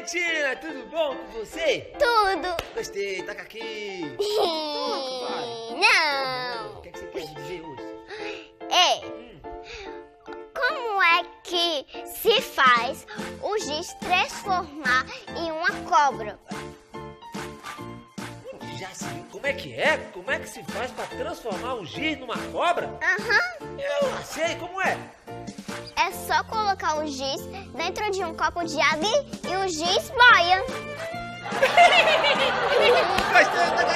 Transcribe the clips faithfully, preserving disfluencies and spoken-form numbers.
Valentina, tudo bom com você? Tudo. Gostei, taca aqui. Não. O que, é que você quer dizer hoje? Ei, Hum. como é que se faz o giz transformar em uma cobra? Já se viu como é que é? Como é que se faz para transformar um giz numa cobra? Aham. Eu não sei, como é? É só colocar o giz dentro de um copo de água e o giz boia. Gostei, taca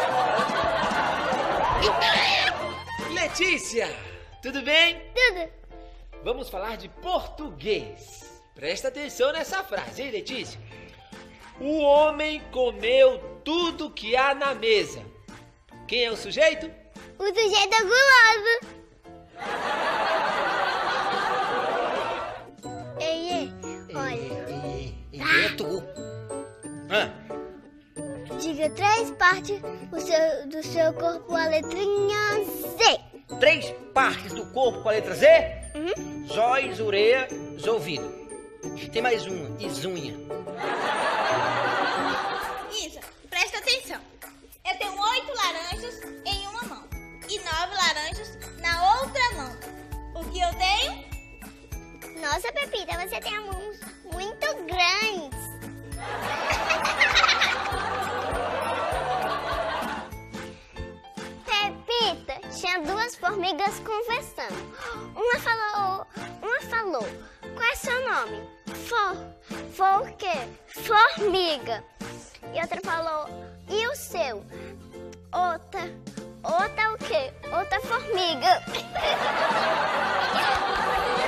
aqui. Letícia, tudo bem? Tudo. Vamos falar de português. Presta atenção nessa frase, hein, Letícia? O homem comeu tudo que há na mesa. Quem é o sujeito? O sujeito é guloso. Ei, ei, olha. É tu. Ah, Diga três partes do seu, do seu corpo a letrinha Z. três partes do corpo com a letra Z? Uhum. Zóis, ureia, ouvido. Tem mais uma, isunha. Isa, presta atenção. Eu tenho oito laranjas em uma mão e nove laranjas na outra mão. O que eu tenho? Nossa, Pepita, você tem mãos muito grandes. Pepita tinha duas formigas conversando. Uma falou, uma falou, qual é seu nome? For, for o quê? Formiga. E outra falou, e o seu? Outra, outra o quê? Outra formiga.